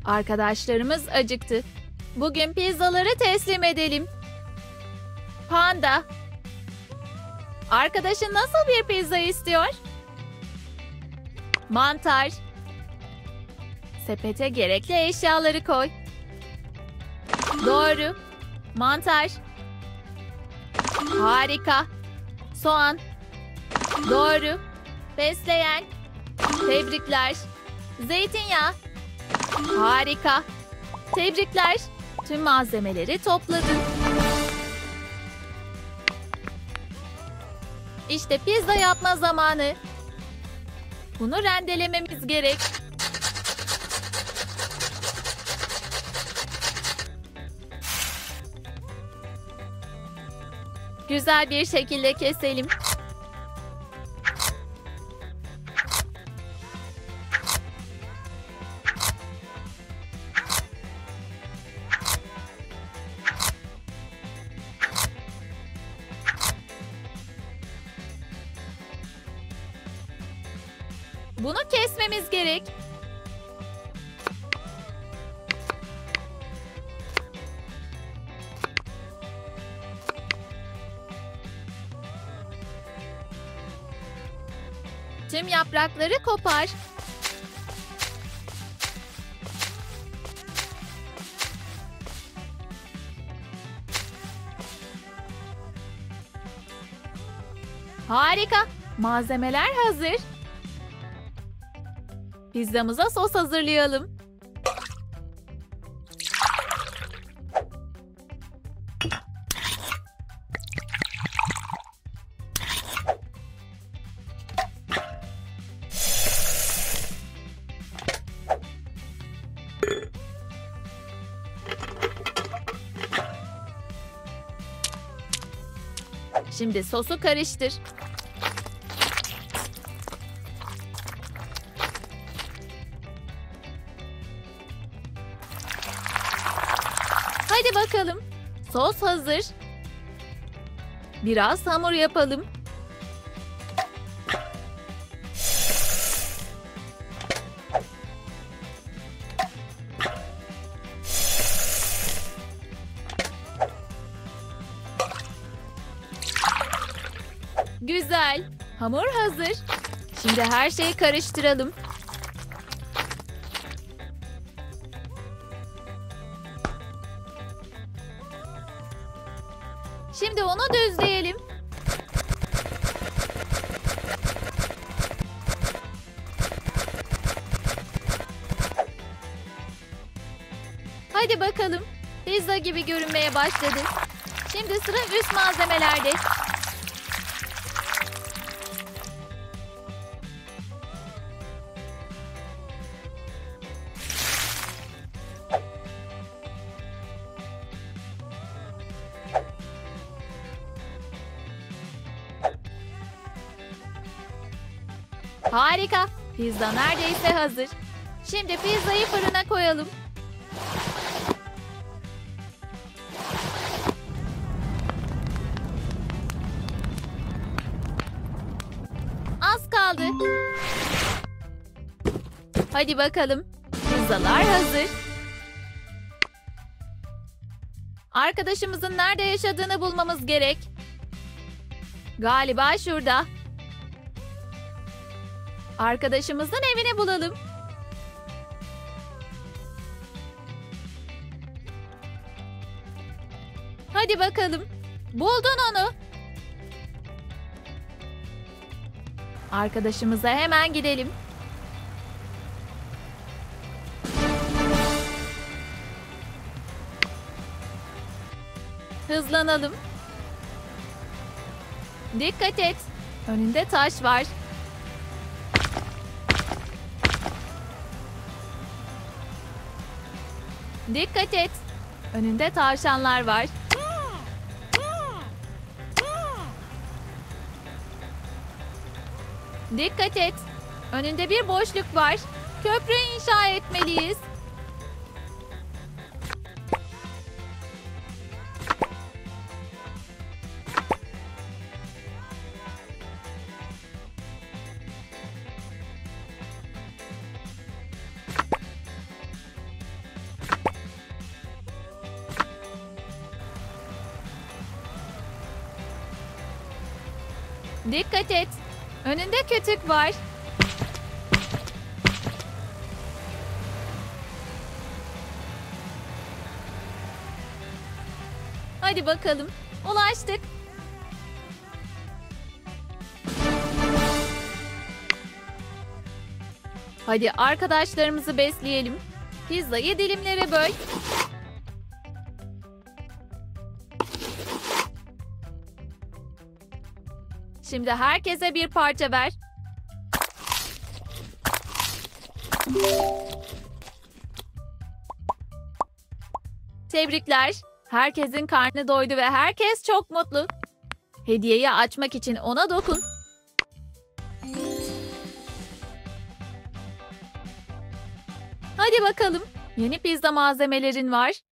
Arkadaşlarımız acıktı. Bugün pizzaları teslim edelim. Panda. Arkadaşın nasıl bir pizza istiyor? Mantar. Sepete gerekli eşyaları koy. Doğru. Mantar. Harika. Soğan. Doğru. Fesleğen. Tebrikler. Zeytinyağı. Harika. Tebrikler. Tüm malzemeleri topladın. İşte pizza yapma zamanı. Bunu rendelememiz gerek. Güzel bir şekilde keselim. Bunu kesmemiz gerek. Tüm yaprakları kopar. Harika. Malzemeler hazır. Pizzamıza sos hazırlayalım. Şimdi sosu karıştır. Hadi bakalım. Sos hazır. Biraz hamur yapalım. Güzel. Hamur hazır. Şimdi her şeyi karıştıralım. Şimdi onu düzleyelim. Hadi bakalım. Pizza gibi görünmeye başladı. Şimdi sıra üst malzemelerde. Harika. Pizza neredeyse hazır. Şimdi pizzayı fırına koyalım. Az kaldı. Hadi bakalım. Pizzalar hazır. Arkadaşımızın nerede yaşadığını bulmamız gerek. Galiba şurada. Arkadaşımızın evini bulalım. Hadi bakalım. Buldun onu. Arkadaşımıza hemen gidelim. Hızlanalım. Dikkat et. Önünde taş var. Dikkat et. Önünde tavşanlar var. Dikkat et. Önünde bir boşluk var. Köprü inşa etmeliyiz. Dikkat et. Önünde kütük var. Hadi bakalım. Ulaştık. Hadi arkadaşlarımızı besleyelim. Pizzayı dilimlere böl. Şimdi herkese bir parça ver. Tebrikler. Herkesin karnı doydu ve herkes çok mutlu. Hediyeyi açmak için ona dokun. Hadi bakalım. Yeni pizza malzemelerin var.